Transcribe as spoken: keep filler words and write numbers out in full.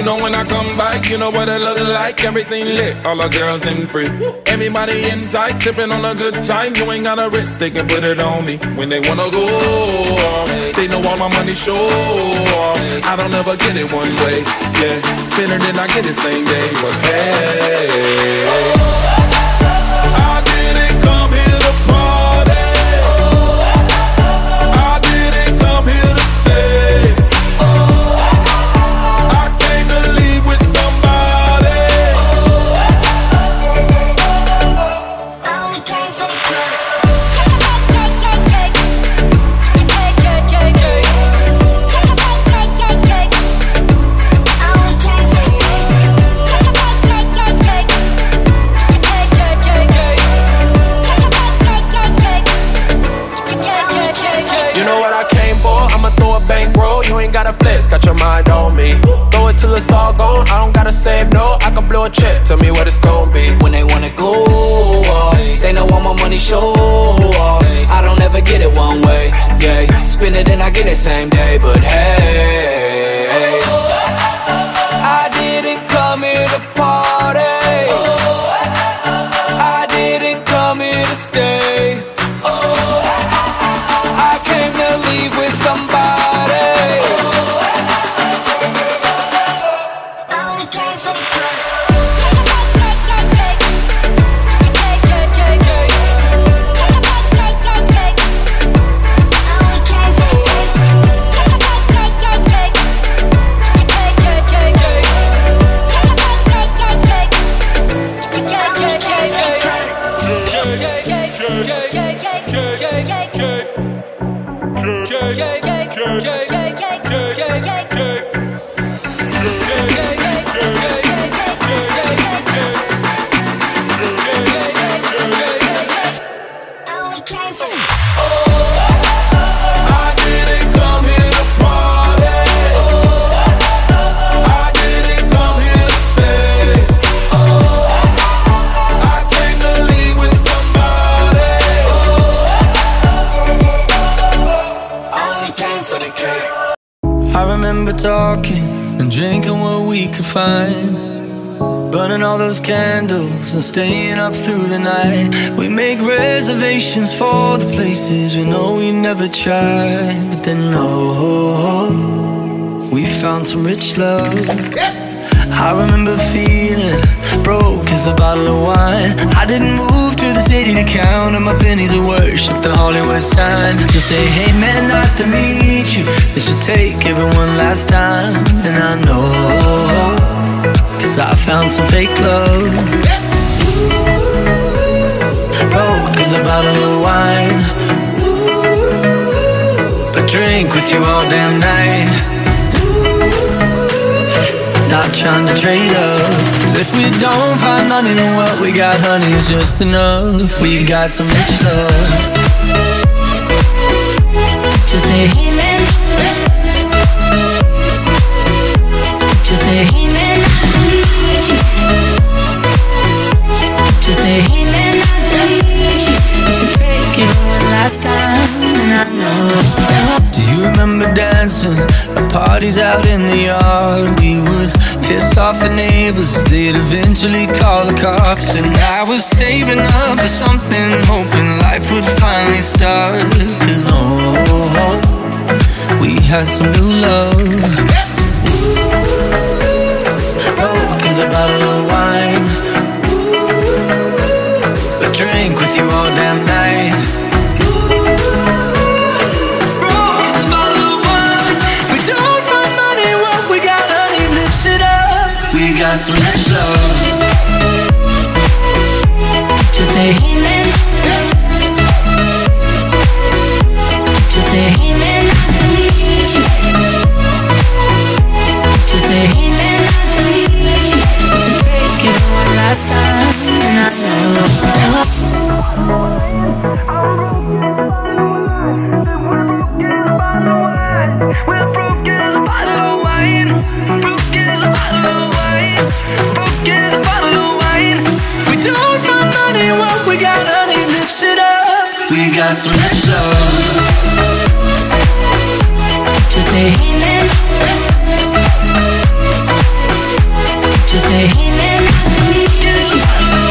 know when I come back, you know what it look like. Everything lit, all the girls in free. Everybody inside, sipping on a good time. You ain't got a risk, they can put it on me. When they wanna go, they know all my money show. I don't ever get it one way, yeah. Spin it and I get it same day, but hey, I didn't come here to party. I didn't come here to stay. I came to leave with somebody. I only came for the club. Bankroll, you ain't gotta flex, got your mind on me. Throw it till it's all gone, I don't gotta save, no. I can blow a check, tell me what it's gonna be. When they wanna go off, they know all my money show off. I don't ever get it one way, yeah. Spin it and I get it same day, but hey, I didn't come here to party. I didn't come here to stay. I came to leave with somebody. Talking and drinking what we could find, burning all those candles and staying up through the night. We make reservations for the places we know we never tried, but then no, we found some rich love. I remember feeling broke as a bottle of wine. I didn't move to the city to count on my pennies of worship the Hollywood sign. Just say, hey man, nice to meet you. They should take everyone last time. And I know, cause I found some fake love. Broke as a bottle of wine, but drink with you all damn night. Not trying to trade up, cause if we don't find money, then what we got, honey, is just enough. We got some rich love. Just say, hey man. Just say, hey man, nice to meet you. Just say, hey man, nice to meet you. We should take it one last time, and I know. Do you remember dancing at parties out in the yard? We would piss off the neighbors, they'd eventually call the cops. And I was saving up for something, hoping life would finally start. Cause oh, we had some new love. Broke as a bottle of wine, but drink with you all damn night. We got some rich love. Just say, hey man. Just say, hey man, nice to meet you. Just say, hey man, nice to meet you. We should take it one last time, and I know. We're broke as a bottle of wine. Broke as a bottle of wine. Broke as a bottle of wine. If we don't find money, what we got, honey, lifts it up. We got some rich love. Just say, hey man. She say, hey man, I need you. She